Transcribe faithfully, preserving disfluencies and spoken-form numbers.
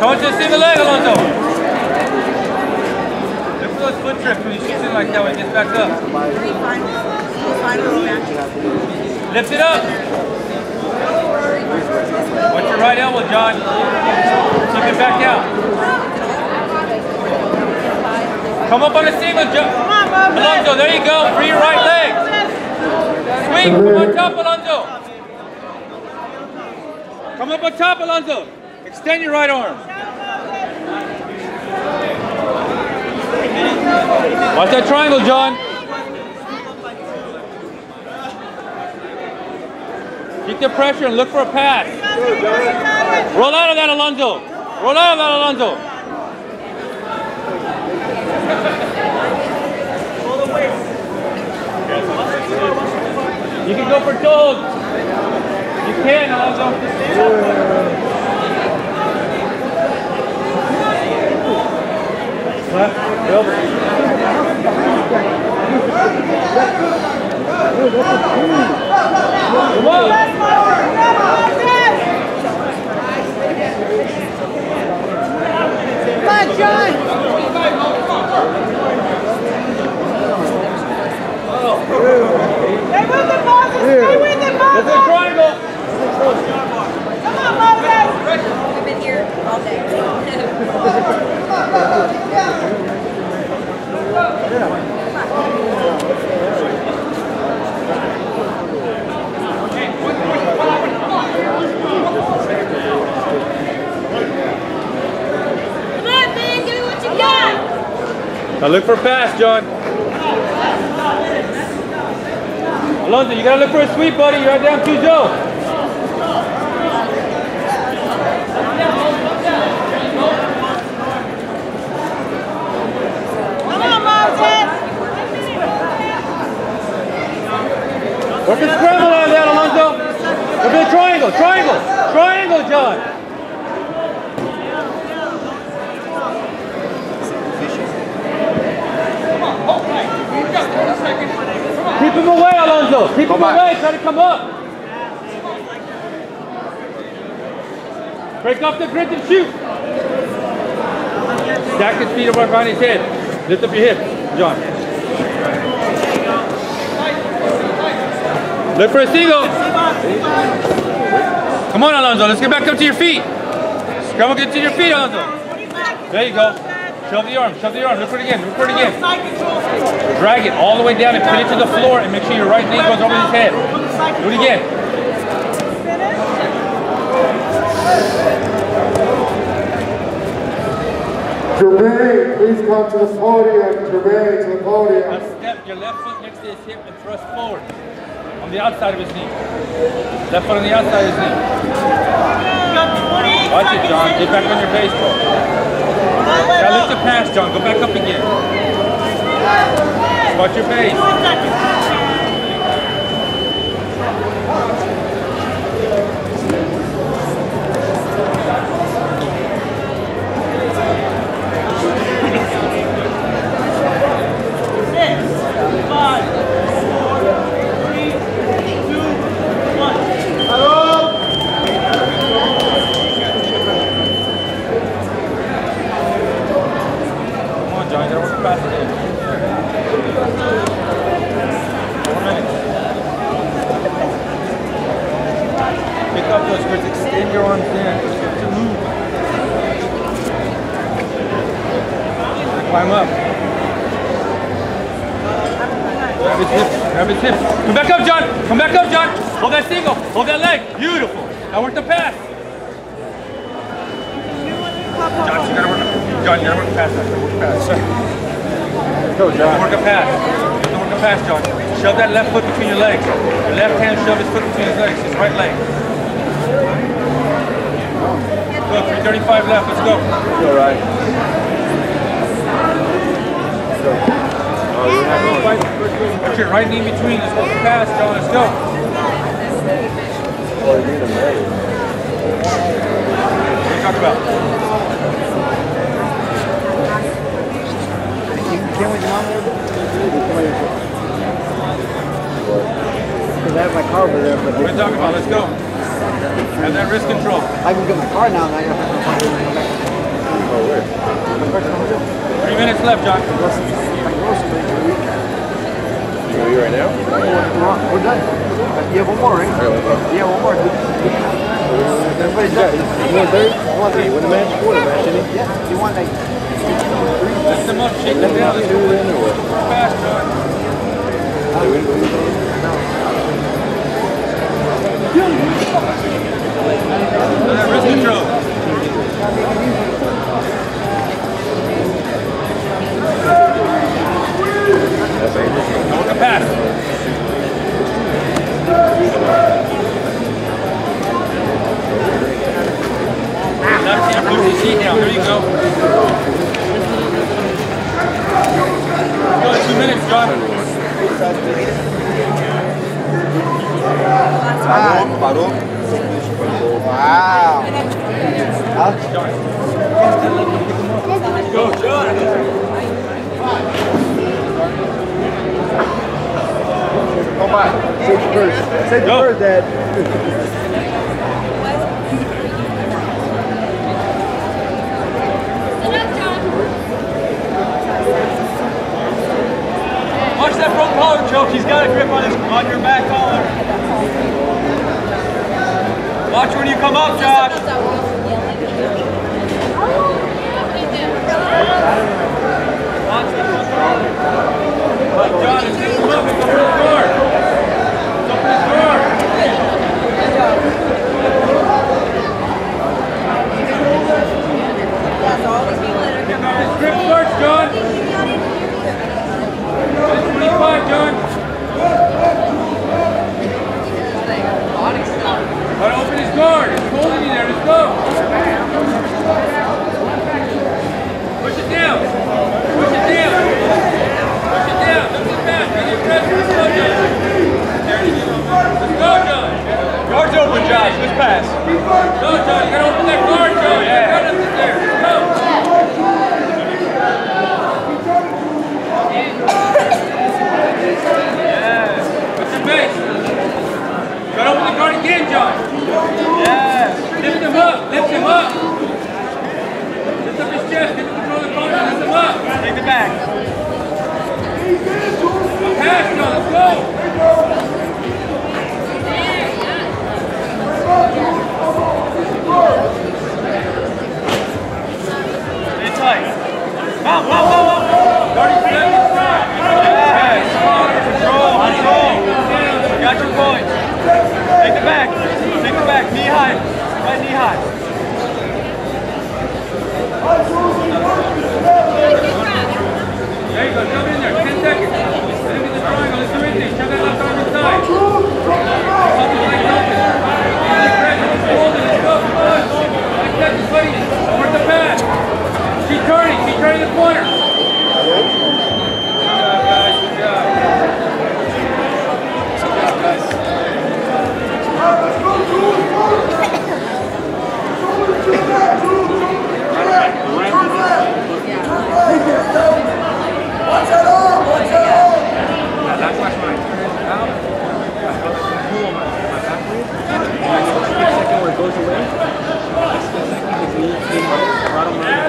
Come on to the single leg, Alonso. Look for those foot trips when you shoot in like that when it gets back up. Lift it up. Watch your right elbow, John. Keep it back out. Come up on a single, John. Alonso, there you go. Free your right leg. Sweep, come on top, Alonso. Come up on top, Alonso. Extend your right arm. Watch that triangle, John. Keep the pressure and look for a pass. Roll out of that, Alonso. Roll out of that, Alonso. You can go for toes. You can, Alonso. Left, elbow. Come on. Come on, John. Stay with the Moses. Stay with the Moses. It's a triangle. Come on, Moses. We've been here all day. Now look for a pass, John. Alonso, you gotta look for a sweep, buddy. You're right down two zero. Come on, Moses. Work the scramble out of that, Alonso. Look at the triangle, triangle, triangle, John. Keep him away, Alonso. Keep him away. Try to come up. Break off the grip and shoot. Stack his feet up behind his head. Lift up your hips, John. Look for a single. Come on, Alonso. Let's get back up to your feet. Come on, get to your feet, Alonso. There you go. Shove the arm, shove the arm, look for it again, look for it again. Drag it all the way down and pin it to the floor and make sure your right knee goes over his head. Do it again. Jermaine, please come to the podium. Jermaine, to the podium. Let's step your left foot next to his hip and thrust forward. On the outside of his knee. Left foot on the outside of his knee. Watch it, John. Get back on your base, bro. Now lift the pass, John. Go back up again. Watch your base. Six, five, four, three, two, one. Hello. John, you gotta work fast again. Four minutes. Pick up those grips, extend your arms in. To move. Climb up. Grab his hips, grab his hips. Come back up, John. Come back up, John. Hold that single. Hold that leg. Beautiful. Now work the pass. John, you gotta work. John, you gotta work past that. Work past. Go, John. Work a pass. Work a pass, John. Shove that left foot between your legs. Your left hand shove his foot between his legs. His right leg. Go, three thirty-five left. Let's go. All right. Let's go. Oh, you have no fight. Put your right knee in between. Let's work a pass, John. Let's go. Oh, you need a leg. What are you talking about? Can we come Because I have my car over there. But what are you talking about? Let's go. Have that wrist control. I can get my car now and I got to Three minutes left, John. Are we right now? We're done. You have one more, right? Yeah, one more. Everybody's done. You want third? You want three? You win the match? You won the match, didn't you? Yeah. You want like three? Lift them up, shake them down. Let's go fast, John. Wrist control. Don't come past. Left hand, push the seat down. There you go. Go, two minutes, John. Parou, parou. Wow. Go, John. Come on. Safety first. Safety Go. first, Dad. Watch that front collar choke. He's got a grip on his on your back collar. Watch when you come up, Josh. Watch the front collar. John, it's just up. It's open the door. It's open the door. Grip first, John. twenty-five, John. Gotta open his guard. It's holding you there. Let's go. Push it down. Push it down. Push it down. Lift it back. Get your pressure. Let's go, John. Let's go, John. Guard's open, Josh. Let's pass. Go, John. You gotta open that guard, John. Yeah. You got nothing there. Let's go. What's your base? You gotta open the guard again, John. Yes. Lift him up. Lift him up. Lift up his chest. Get the control of the corner. Lift him up. Take the back. Pass, John. Let's go. Stay tight. Mount, mount, mount, mount. thirty seconds. Yes. Control, control. I got your point. Take the back. Take the back. Knee high. Right knee high. There you go. Jump in there. ten seconds. Let him get the triangle. Let's do anything. Shove that left arm inside. Pump his legs open. Get pressure. Just hold it. Let's go. Come on. Five seconds, buddy. Work the pass. Keep turning. Keep turning the corner. Good job, guys. Good job. Good job, guys. Watch it up! Watch it up! That's why I turn it out. I felt like a pull on my, my back leg. And the second where it goes away, that's the second is me, right on my